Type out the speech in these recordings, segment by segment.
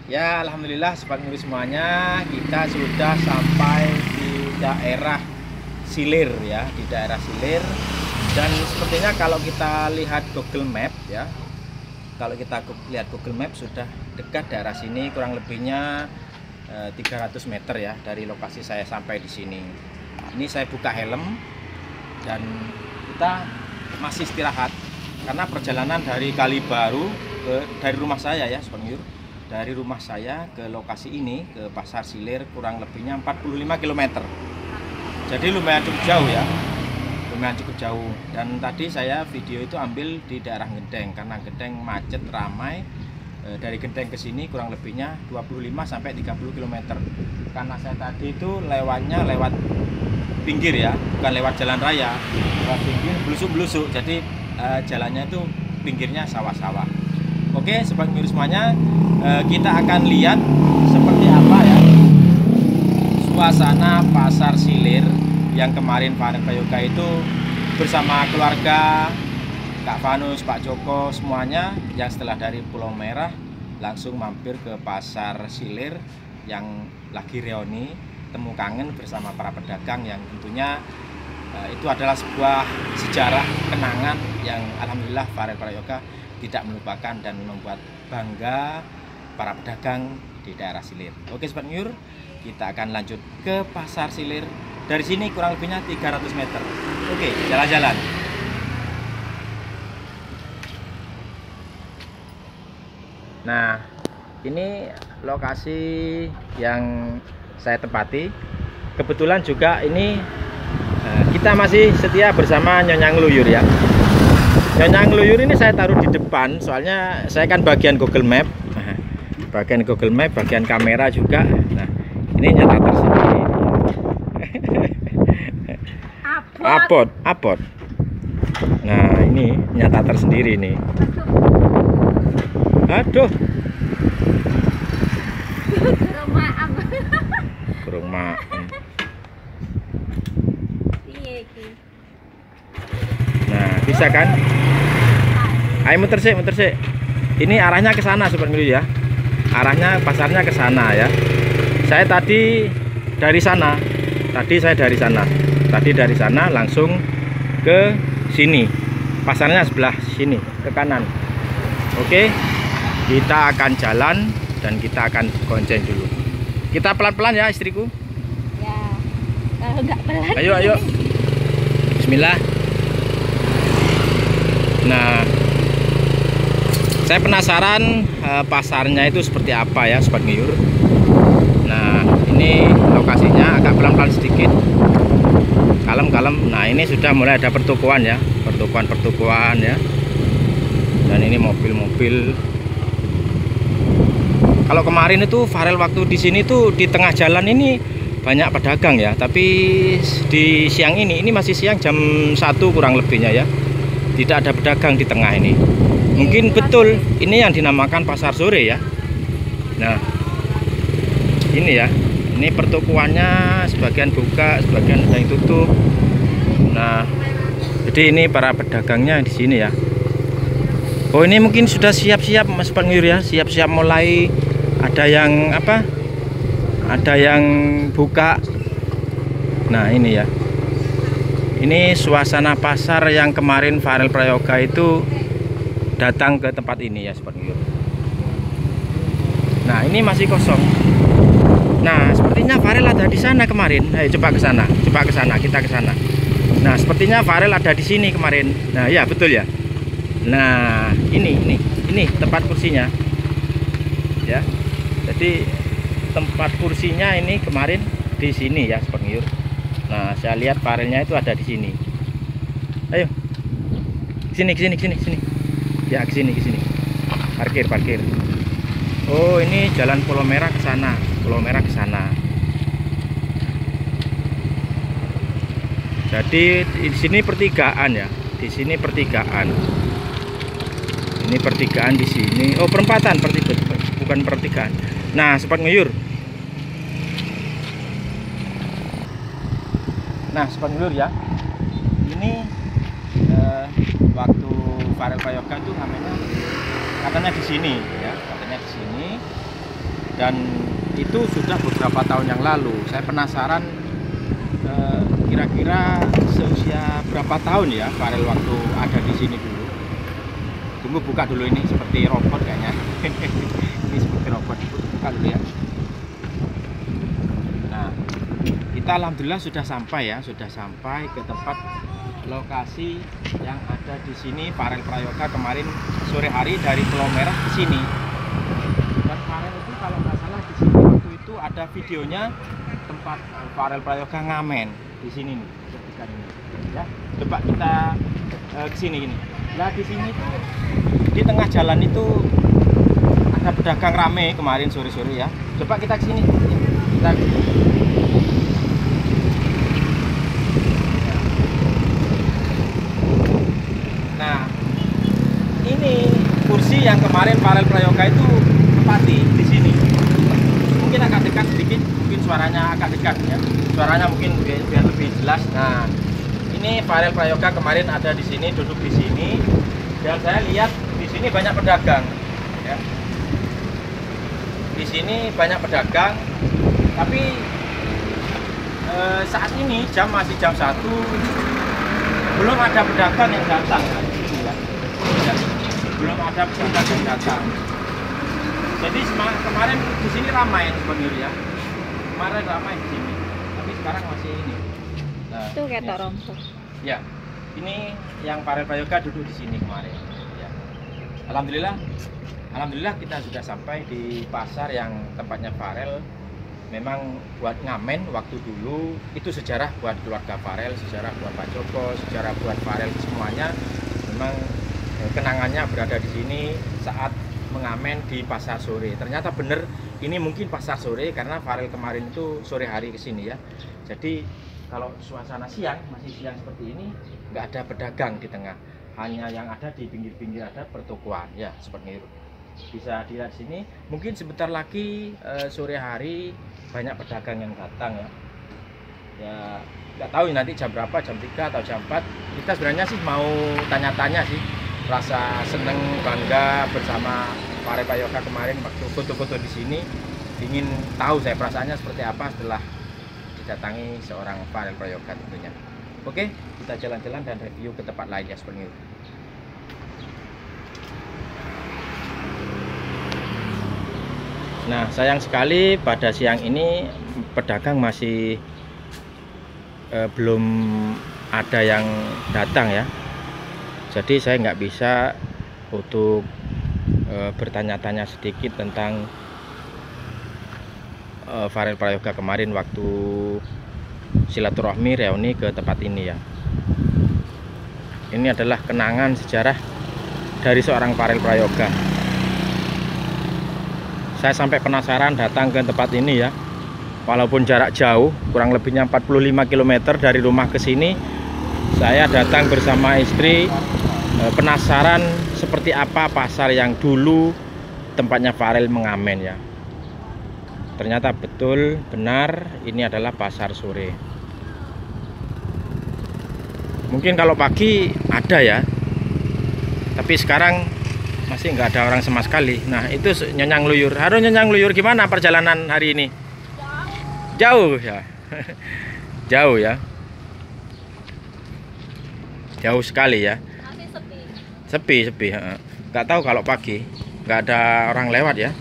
Ya, alhamdulillah sobat nguri semuanya, kita sudah sampai di daerah Silir ya, di daerah Silir. Dan sepertinya kalau kita lihat Google Map ya, kalau kita lihat Google Map sudah dekat daerah sini, kurang lebihnya 300 meter ya dari lokasi saya sampai di sini. Ini saya buka helm dan kita masih istirahat karena perjalanan dari Kalibaru dari rumah saya ya, sobat nguri. Dari rumah saya ke lokasi ini, ke Pasar Silir, kurang lebihnya 45 km. Jadi lumayan cukup jauh ya, lumayan cukup jauh. Dan tadi saya video itu ambil di daerah Gendeng, karena Gendeng macet, ramai. Dari Gendeng ke sini kurang lebihnya 25 sampai 30 km. Karena saya tadi itu lewatnya lewat pinggir ya, bukan lewat jalan raya, lewat pinggir, belusuk-belusuk. Jadi jalannya itu pinggirnya sawah-sawah. Oke, sobat nguri semuanya, kita akan lihat seperti apa ya suasana Pasar Silir yang kemarin Farel Prayoga itu bersama keluarga, Kak Vanus, Pak Joko, semuanya yang setelah dari Pulau Merah langsung mampir ke Pasar Silir yang lagi reuni temu kangen bersama para pedagang yang tentunya itu adalah sebuah sejarah kenangan yang alhamdulillah Farel Prayoga tidak melupakan dan membuat bangga para pedagang di daerah Silir. Oke sobat nguri, kita akan lanjut ke Pasar Silir. Dari sini kurang lebihnya 300 meter. Oke, jalan-jalan. Nah, ini lokasi yang saya tempati. Kebetulan juga ini kita masih setia bersama Nyonya Ngeluyur ya. Nyonya Ngeluyur ini saya taruh di depan, soalnya saya kan bagian Google Map. Bagian Google Map, bagian kamera juga. Nah, ini nyata tersendiri. Apot. Nah, ini nyata tersendiri nih. Aduh. Kurang maaf. Nah, bisa kan? Ayo muter sih. Ini arahnya ke sana sobat nguri ya. Arahnya pasarnya ke sana ya. Saya tadi dari sana. Tadi dari sana langsung ke sini. Pasarnya sebelah sini, ke kanan. Oke. Kita akan jalan dan kita akan gonceng dulu. Kita pelan-pelan ya istriku. Ya. Kalau nggak pelan. Ayo. Bismillah. Nah, saya penasaran pasarnya itu seperti apa ya sobat ngiyur. Nah, ini lokasinya agak pelan-pelan sedikit, kalem. Nah, ini sudah mulai ada pertukuan ya, pertukuan ya. Dan ini mobil-mobil. Kalau kemarin itu Farel waktu di sini tuh di tengah jalan ini banyak pedagang ya, tapi di siang ini masih siang jam 1 kurang lebihnya ya. Tidak ada pedagang di tengah ini. Mungkin betul ini yang dinamakan pasar sore ya. Nah, ini ya. Ini pertukuannya sebagian buka, sebagian ada yang tutup. Nah, jadi ini para pedagangnya di sini ya. Oh, ini mungkin sudah siap-siap Mas Pengir ya, siap-siap mulai ada yang apa? Ada yang buka. Nah, ini ya. Ini suasana pasar yang kemarin Farel Prayoga itu datang ke tempat ini ya sobat ngiyur. Nah, ini masih kosong. Nah, sepertinya Farel ada di sana kemarin. Ayo coba ke sana, kita ke sana. Nah, sepertinya Farel ada di sini kemarin. Nah, ya betul ya. Nah, ini tempat kursinya. Ya. Jadi tempat kursinya ini kemarin di sini ya sobat ngiyur. Nah, saya lihat Farelnya itu ada di sini. Ayo. Ke sini. Ya, ke sini. Parkir. Oh, ini jalan Pulau Merah ke sana. Jadi di sini pertigaan ya. Ini pertigaan di sini. Oh, perempatan, bukan pertigaan. Nah, sobat ngiyur. Nah, sobat ngiyur ya. Ini waktu Farel Prayoga itu namanya katanya di sini ya, dan itu sudah beberapa tahun yang lalu. Saya penasaran kira-kira seusia berapa tahun ya Farel waktu ada di sini dulu. Tunggu, buka dulu, ini seperti robot kayaknya. Ini seperti robot, buka dulu ya. Nah, kita alhamdulillah sudah sampai ya, sudah sampai ke tempat lokasi yang ada di sini. Farel Prayoga kemarin sore hari dari Pulau Merah ke sini. Dan Farel itu kalau nggak salah di sini waktu itu ada videonya tempat Farel Prayoga ngamen di sini nih, ketika ini. Ya, coba kita ke sini gini. Nah, di sini tuh di tengah jalan itu ada pedagang rame kemarin sore-sore ya. Coba kita ke sini. Kita Nah, ini kursi yang kemarin Farel Prayoga itu tempati di sini. Mungkin agak dekat sedikit, mungkin suaranya agak dekat ya. Suaranya mungkin biar lebih jelas. Nah, ini Farel Prayoga kemarin ada di sini, duduk di sini, dan saya lihat di sini banyak pedagang. Ya. Di sini banyak pedagang, tapi saat ini masih jam 1, belum ada pedagang yang datang. Ya. Belum ada pedagang yang datang. Jadi kemarin di sini ramai sebenarnya ya. Kemarin ramai di sini, tapi sekarang masih ini. Nah, Itu ketok rompok. Ya, ini yang Farel Prayoga duduk di sini kemarin. Ya. Alhamdulillah kita sudah sampai di pasar yang tempatnya Farel. Memang buat ngamen waktu dulu itu sejarah buat keluarga Farel, sejarah buat Pak Joko, sejarah buat Farel semuanya. Memang kenangannya berada di sini saat mengamen di pasar sore. Ternyata benar ini mungkin pasar sore karena Farel kemarin itu sore hari ke sini ya. Jadi kalau suasana siang, masih siang seperti ini, nggak ada pedagang di tengah. Hanya yang ada di pinggir-pinggir ada pertokoan ya, seperti itu. Bisa dilihat sini, mungkin sebentar lagi sore hari banyak pedagang yang datang ya. Ya nggak tahu nanti jam berapa, jam 3 atau jam 4. Kita sebenarnya sih mau tanya-tanya sih, rasa seneng bangga bersama Farel Prayoga kemarin waktu foto-foto di sini. Ingin tahu saya perasaannya seperti apa setelah didatangi seorang Farel Prayoga tentunya. Oke, kita jalan-jalan dan review ke tempat lain ya seperti itu. Nah, sayang sekali pada siang ini pedagang masih belum ada yang datang ya. Jadi saya nggak bisa untuk bertanya-tanya sedikit tentang Farel Prayoga kemarin waktu silaturahmi reuni ke tempat ini ya. Ini adalah kenangan sejarah dari seorang Farel Prayoga. Saya sampai penasaran datang ke tempat ini ya. Walaupun jarak jauh, kurang lebihnya 45 km dari rumah ke sini. Saya datang bersama istri, penasaran seperti apa pasar yang dulu tempatnya Farel mengamen ya. Ternyata betul benar ini adalah pasar sore. Mungkin kalau pagi ada ya, tapi sekarang masih nggak ada orang sama sekali. Nah itu Nyonya Ngluyur. Halo Nyonya Ngluyur, gimana perjalanan hari ini? Jauh ya. Jauh ya. Jauh sekali ya. Masih Sepi, sepi. sepi. Nggak tahu kalau pagi nggak ada orang lewat ya.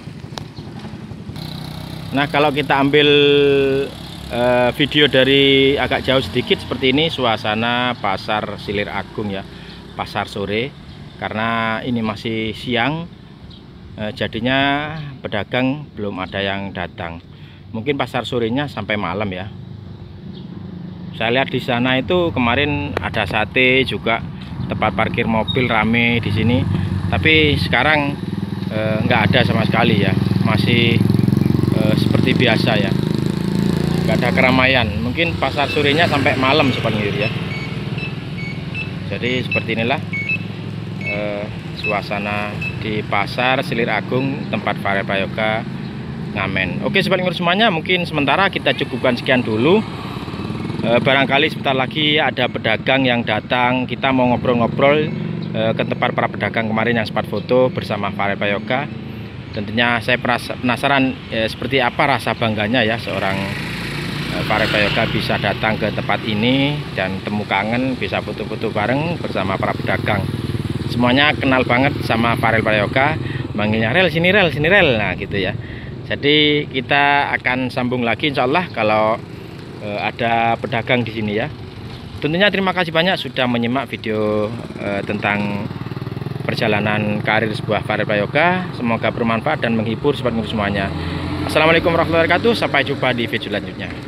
Nah kalau kita ambil video dari agak jauh sedikit seperti ini suasana pasar Silir Agung ya, pasar sore. Karena ini masih siang, jadinya pedagang belum ada yang datang. Mungkin pasar sorenya sampai malam ya. Saya lihat di sana itu kemarin ada sate juga, tempat parkir mobil rame di sini. Tapi sekarang nggak ada sama sekali ya, masih seperti biasa ya, nggak ada keramaian. Mungkin pasar sorenya sampai malam seperti itu ya. Jadi seperti inilah suasana di pasar Silir Agung tempat Farel Prayoga ngamen. Oke sobat ngurus semuanya, mungkin sementara kita cukupkan sekian dulu. Barangkali sebentar lagi ada pedagang yang datang, kita mau ngobrol-ngobrol ke tempat para pedagang kemarin yang sempat foto bersama Farel Prayoga. Tentunya saya penasaran seperti apa rasa bangganya ya seorang Farel Prayoga bisa datang ke tempat ini dan temu kangen, bisa foto-foto bareng bersama para pedagang. Semuanya kenal banget sama Farel Prayoga, manggilnya Rel, sini Rel, sini Rel, nah gitu ya. Jadi kita akan sambung lagi insya Allah kalau ada pedagang di sini ya. Tentunya terima kasih banyak sudah menyimak video tentang perjalanan karir sebuah Farel Prayoga. Semoga bermanfaat dan menghibur sobat ngurus semuanya. Assalamualaikum warahmatullahi wabarakatuh. Sampai jumpa di video selanjutnya.